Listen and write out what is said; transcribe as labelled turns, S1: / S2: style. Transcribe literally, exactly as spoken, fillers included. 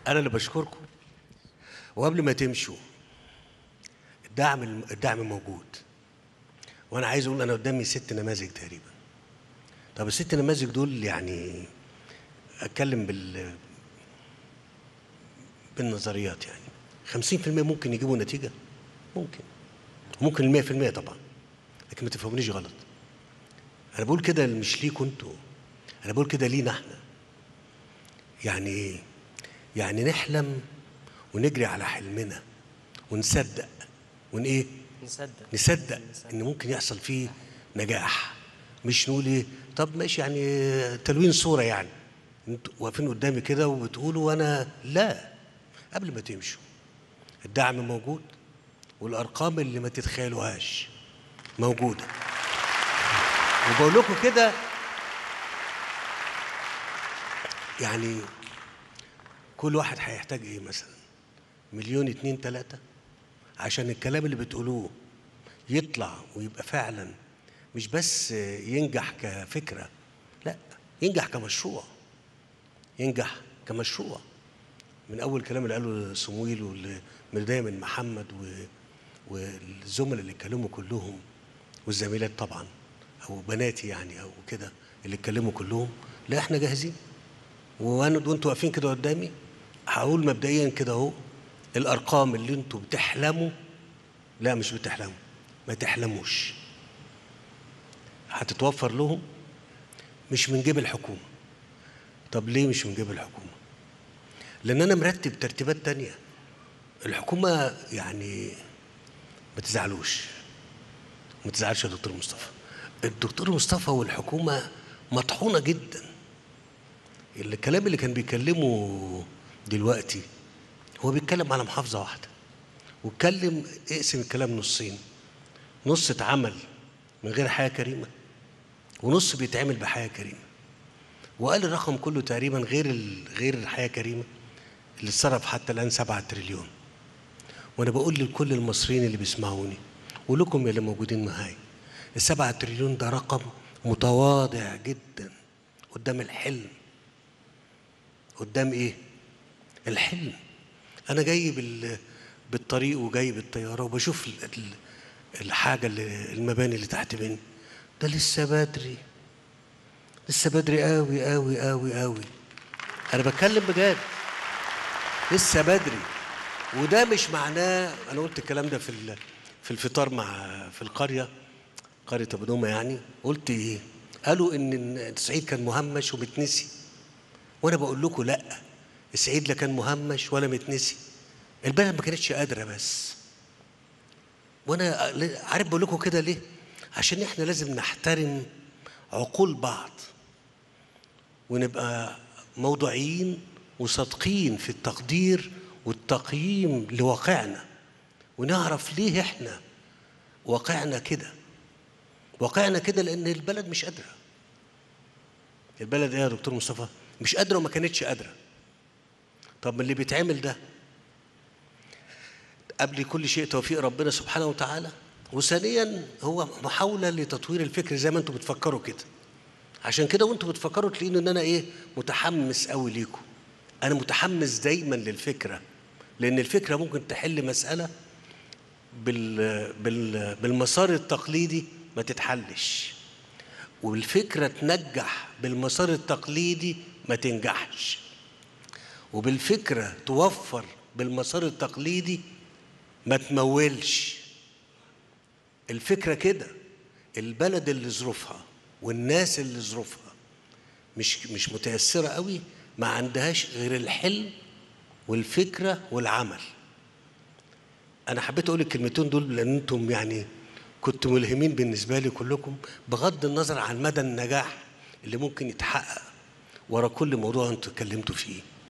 S1: أنا اللي باشكركم، وقبل ما تمشوا الدعم الدعم موجود، وأنا عايز أقول أنا قدامي ست نماذج تقريبا. طب الست نماذج دول يعني أتكلم بال بالنظريات، يعني خمسين في المية ممكن يجيبوا نتيجة، ممكن ممكن المية في المية طبعا، لكن ما تفهمونيش غلط. أنا بقول كده مش ليكوا أنتوا، أنا بقول كده لينا إحنا. يعني إيه؟ يعني نحلم ونجري على حلمنا ونصدق ون إيه؟
S2: نصدق
S1: نصدق إن ممكن يحصل فيه نجاح، مش نقول إيه طب ماشي يعني تلوين صورة، يعني انتوا واقفين قدامي كده وبتقولوا وأنا لا. قبل ما تمشوا الدعم موجود، والأرقام اللي ما تتخيلوهاش موجودة، وبقول لكم كده يعني كل واحد هيحتاج إيه مثلا؟ مليون اتنين تلاتة عشان الكلام اللي بتقولوه يطلع ويبقى فعلا مش بس ينجح كفكرة، لا ينجح كمشروع، ينجح كمشروع. من أول الكلام اللي قاله صمويل واللي من محمد والزملاء اللي اتكلموا كلهم والزميلات طبعا أو بناتي يعني أو كده اللي اتكلموا كلهم، لا احنا جاهزين. وانا وانتوا واقفين كده قدامي هقول مبدئيا كده اهو، الارقام اللي انتوا بتحلموا، لا مش بتحلموا، ما تحلموش، هتتوفر لهم مش من جيب الحكومه. طب ليه مش من جيب الحكومه؟ لان انا مرتب ترتيبات تانية. الحكومه يعني ما تزعلوش، ما تزعلش يا دكتور مصطفى، الدكتور مصطفى والحكومه مطحونه جدا. الكلام اللي كان بيكلمه دلوقتي هو بيتكلم على محافظه واحده، واتكلم اقسم الكلام نصين، نص اتعمل من غير حياه كريمه ونص بيتعمل بحياه كريمه. وقال الرقم كله تقريبا غير غير الحياه كريمه اللي اتصرف حتى الان سبعة تريليون. وانا بقول لكل المصريين اللي بيسمعوني ولكم يا اللي موجودين معايا، السبعة تريليون ده رقم متواضع جدا قدام الحلم. قدام ايه؟ الحلم. انا جاي بال بالطريق وجاي بالطياره وبشوف الحاجه اللي المباني اللي تحت مني، ده لسه بدري، لسه بدري قوي قوي قوي قوي. انا بتكلم بجد، لسه بدري. وده مش معناه، انا قلت الكلام ده في في الفطار مع في القريه، قريه ابو دومه، يعني قلت ايه؟ قالوا ان الصعيد كان مهمش ومتنسي، وانا بقول لكم لا، الصعيد لا كان مهمش ولا متنسي، البلد ما كانتش قادره بس. وانا عارف بقول لكم كده ليه؟ عشان احنا لازم نحترم عقول بعض ونبقى موضوعيين وصادقين في التقدير والتقييم لواقعنا، ونعرف ليه احنا واقعنا كده. واقعنا كده لان البلد مش قادره. البلد ايه يا دكتور مصطفى؟ مش قادره وما كانتش قادره. طب من اللي بيتعمل ده قبل كل شيء توفيق ربنا سبحانه وتعالى، وثانيا هو محاوله لتطوير الفكر زي ما انتم بتفكروا كده. عشان كده وانتم بتفكروا تلاقين ان انا ايه؟ متحمس قوي ليكم. انا متحمس دايما للفكره، لان الفكره ممكن تحل مساله بال بال بالمسار التقليدي ما تتحلش، والفكره تنجح بالمسار التقليدي ما تنجحش، وبالفكره توفر بالمسار التقليدي ما تمولش. الفكره كده. البلد اللي ظروفها والناس اللي ظروفها مش مش متيسره قوي ما عندهاش غير الحلم والفكره والعمل. انا حبيت اقول الكلمتين دول لان انتم يعني كنتوا ملهمين بالنسبه لي كلكم، بغض النظر عن مدى النجاح اللي ممكن يتحقق ورا كل موضوع انتوا اتكلمتوا فيه.